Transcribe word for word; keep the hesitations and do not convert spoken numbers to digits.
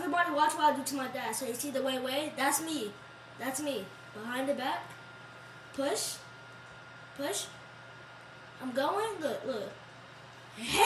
everybody watch what I do to my dad. So you see the way way? That's me. That's me. Behind the back. Push. Push. I'm going. Look, look. Hey!